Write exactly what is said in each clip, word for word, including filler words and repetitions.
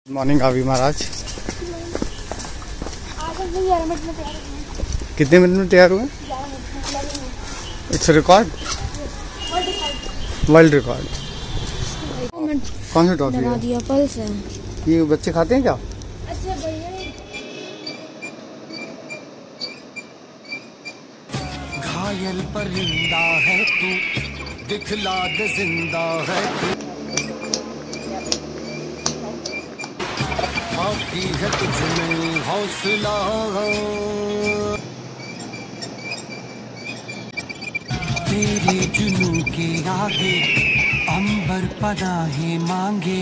Morning अभी महाराज कितने minute में तैयार हुए? It's record, world record. कौन सी टॉफी है? पल्स है। ये बच्चे खाते हैं क्या? अच्छा भैया, घायल परिंदा है तू, दिखला दे जिंदा है तू, बाकी है तुझमें हौसला, तेरे जुनून के आगे अंबर पनाहे मांगे,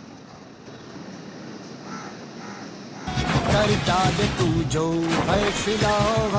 कर डाल तू जो फैसला,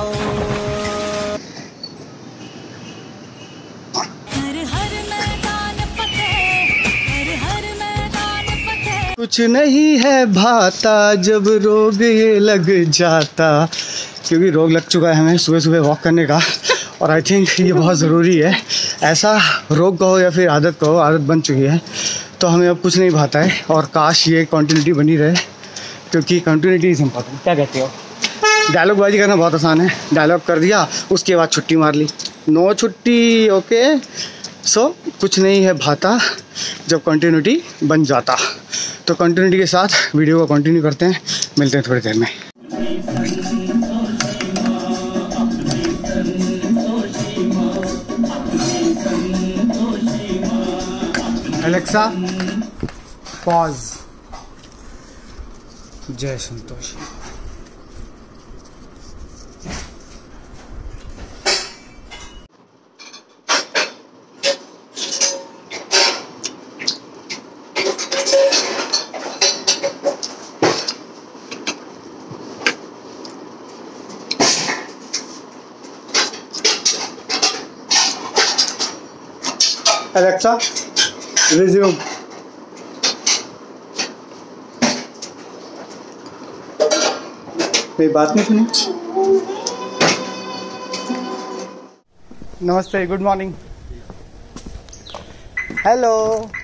हर हर मैदान फतेह, हर हर मैदान फतेह। कुछ नहीं है भाता जब रोग ये लग जाता, क्योंकि रोग लग चुका है हमें सुबह सुबह वॉक करने का, और आई थिंक ये बहुत ज़रूरी है। ऐसा रोग कहो या फिर आदत कहो, आदत बन चुकी है तो हमें अब कुछ नहीं भाता है, और काश ये कंटिन्यूटी बनी रहे, क्योंकि कंटिन्यूटी इज़ इम्पोर्टेंट। क्या कहते हो? डायलॉग बाजी करना बहुत आसान है, डायलॉग कर दिया उसके बाद छुट्टी मार ली, नो छुट्टी, ओके। सो कुछ नहीं है भाता जब कंटिन्यूटी बन जाता। तो कंटिन्यूटी के साथ वीडियो को कंटिन्यू करते हैं, मिलते हैं थोड़ी देर में। एलेक्सा पॉज, जय संतोषी। Alexa resume. मेरी बात नहीं सुनी? नमस्ते, गुड मॉर्निंग, हेलो,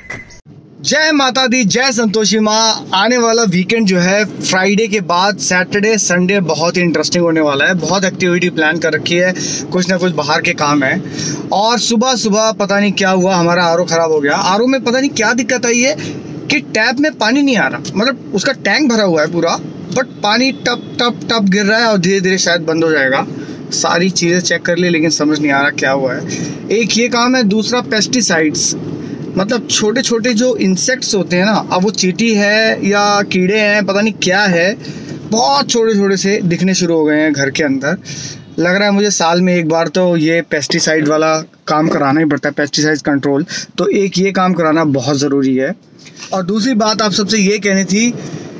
जय माता दी, जय संतोषी माँ। आने वाला वीकेंड जो है फ्राइडे के बाद सैटरडे संडे बहुत ही इंटरेस्टिंग होने वाला है। बहुत एक्टिविटी प्लान कर रखी है, कुछ ना कुछ बाहर के काम है। और सुबह सुबह पता नहीं क्या हुआ, हमारा आर ओ खराब हो गया। आर ओ में पता नहीं क्या दिक्कत आई है कि टैप में पानी नहीं आ रहा, मतलब उसका टैंक भरा हुआ है पूरा, बट पानी टप टप टप गिर रहा है और धीरे धीरे शायद बंद हो जाएगा। सारी चीज़ें चेक कर ली लेकिन समझ नहीं आ रहा क्या हुआ है। एक ये काम है, दूसरा पेस्टिसाइड्स, मतलब छोटे छोटे जो इंसेक्ट्स होते हैं ना, अब वो चींटी है या कीड़े हैं पता नहीं क्या है, बहुत छोटे छोटे से दिखने शुरू हो गए हैं घर के अंदर। लग रहा है मुझे साल में एक बार तो ये पेस्टिसाइड वाला काम कराना ही पड़ता है, पेस्टिसाइड कंट्रोल। तो एक ये काम कराना बहुत ज़रूरी है। और दूसरी बात आप सबसे ये कहनी थी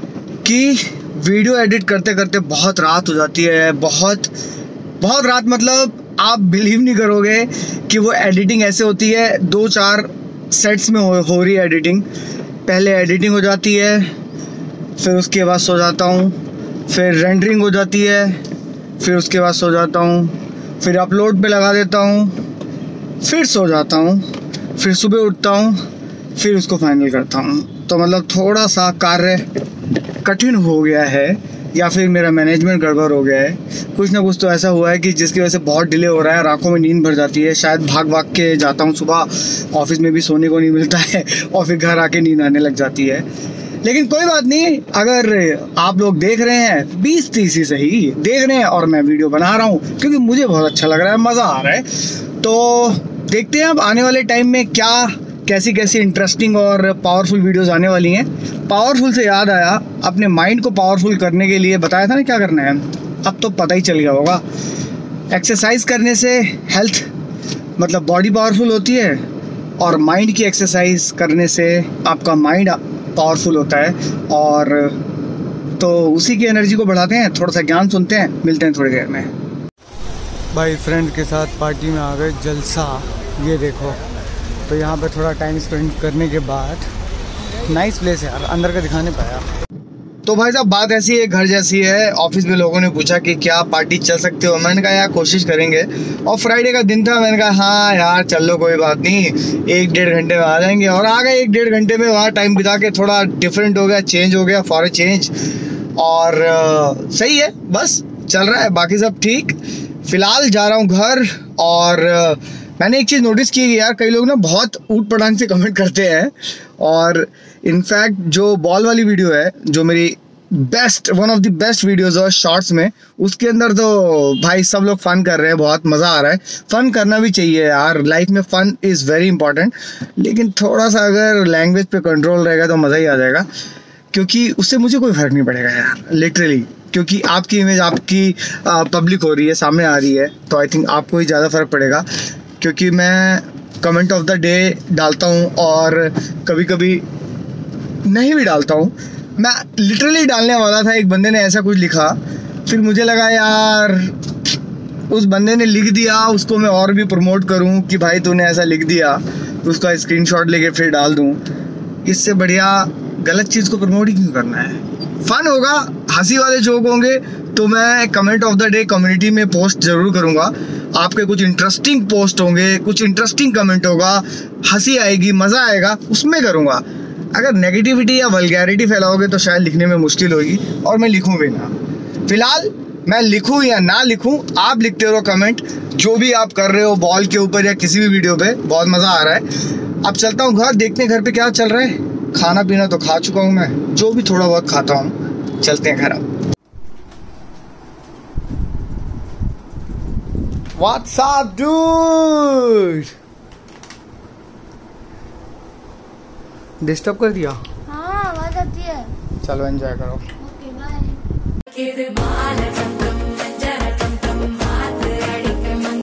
कि वीडियो एडिट करते करते बहुत रात हो जाती है, बहुत बहुत रात, मतलब आप बिलीव नहीं करोगे कि वो एडिटिंग ऐसे होती है, दो चार सेट्स में हो, हो रही है एडिटिंग। पहले एडिटिंग हो जाती है, फिर उसके बाद सो जाता हूँ, फिर रेंडरिंग हो जाती है, फिर उसके बाद सो जाता हूँ, फिर अपलोड पे लगा देता हूँ, फिर सो जाता हूँ, फिर सुबह उठता हूँ, फिर उसको फाइनल करता हूँ। तो मतलब थोड़ा सा कार्य कठिन हो गया है, या फिर मेरा मैनेजमेंट गड़बड़ हो गया है। कुछ ना कुछ तो ऐसा हुआ है कि जिसकी वजह से बहुत डिले हो रहा है, आंखों में नींद भर जाती है। शायद भाग भाग के जाता हूँ सुबह, ऑफिस में भी सोने को नहीं मिलता है और फिर घर आके नींद आने लग जाती है। लेकिन कोई बात नहीं, अगर आप लोग देख रहे हैं, बीस तीस ही सही देख रहे हैं और मैं वीडियो बना रहा हूँ क्योंकि मुझे बहुत अच्छा लग रहा है, मज़ा आ रहा है। तो देखते हैं अब आने वाले टाइम में क्या कैसी कैसी इंटरेस्टिंग और पावरफुल वीडियोस आने वाली हैं। पावरफुल से याद आया, अपने माइंड को पावरफुल करने के लिए बताया था ना क्या करना है, अब तो पता ही चल गया होगा। एक्सरसाइज करने से हेल्थ मतलब बॉडी पावरफुल होती है, और माइंड की एक्सरसाइज करने से आपका माइंड पावरफुल होता है। और तो उसी की एनर्जी को बढ़ाते हैं। थोड़ा सा ज्ञान सुनते हैं, मिलते हैं थोड़ी देर में। भाई फ्रेंड के साथ पार्टी में आ गए, जलसा, ये देखो। तो यहाँ पे थोड़ा टाइम स्पेंड करने के बाद, नाइस प्लेस है यार, अंदर का दिखा नहीं पाया। तो भाई साहब बात ऐसी है, घर जैसी है। ऑफिस में लोगों ने पूछा कि क्या पार्टी चल सकते हो, मैंने कहा यार कोशिश करेंगे। और फ्राइडे का दिन था, मैंने कहा हाँ यार चल लो कोई बात नहीं, एक डेढ़ घंटे में आ जाएंगे। और आ गए एक डेढ़ घंटे में, वहाँ टाइम बिता के थोड़ा डिफरेंट हो गया, चेंज हो गया, फॉर ए चेंज। और आ, सही है, बस चल रहा है, बाकी सब ठीक। फिलहाल जा रहा हूँ घर। और आ, मैंने एक चीज़ नोटिस की है यार, कई लोग ना बहुत ऊट पटांग से कमेंट करते हैं। और इनफैक्ट जो बॉल वाली वीडियो है, जो मेरी best one of the best videos है शॉर्ट्स में, उसके अंदर तो भाई सब लोग फन कर रहे हैं, बहुत मज़ा आ रहा है। फन करना भी चाहिए यार, लाइफ में फन इज़ वेरी इंपॉर्टेंट। लेकिन थोड़ा सा अगर लैंग्वेज पे कंट्रोल रहेगा तो मज़ा ही आ जाएगा, क्योंकि उससे मुझे कोई फ़र्क नहीं पड़ेगा यार, लिटरली। क्योंकि आपकी इमेज आपकी पब्लिक हो रही है, सामने आ रही है, तो आई थिंक आपको ही ज़्यादा फ़र्क पड़ेगा। क्योंकि मैं कमेंट ऑफ द डे डालता हूँ और कभी कभी नहीं भी डालता हूँ। मैं लिटरली डालने वाला था, एक बंदे ने ऐसा कुछ लिखा, फिर मुझे लगा यार उस बंदे ने लिख दिया, उसको मैं और भी प्रमोट करूँ कि भाई तूने ऐसा लिख दिया, तो उसका स्क्रीनशॉट लेके फिर डाल दूँ। इससे बढ़िया गलत चीज़ को प्रमोट ही क्यों करना है। फन होगा, हंसी वाले जोक होंगे तो मैं comment of the day community में पोस्ट ज़रूर करूँगा। आपके कुछ इंटरेस्टिंग पोस्ट होंगे, कुछ इंटरेस्टिंग कमेंट होगा, हंसी आएगी, मज़ा आएगा, उसमें करूँगा। अगर नेगेटिविटी या वल्गैरिटी फैलाओगे तो शायद लिखने में मुश्किल होगी, और मैं लिखूँ भी ना। फिलहाल मैं लिखूँ या ना लिखूँ, आप लिखते रहो कमेंट, जो भी आप कर रहे हो बॉल के ऊपर या किसी भी वीडियो पे। बहुत मज़ा आ रहा है। अब चलता हूँ घर, देखते हैं घर पे क्या चल रहा है। खाना पीना तो खा चुका हूँ मैं, जो भी थोड़ा बहुत खाता हूँ। चलते हैं घर अब। What's up, dude? डिस्टर्ब कर दिया? हाँ, आवाज आती है। चलो एंजॉय करो। Okay bye.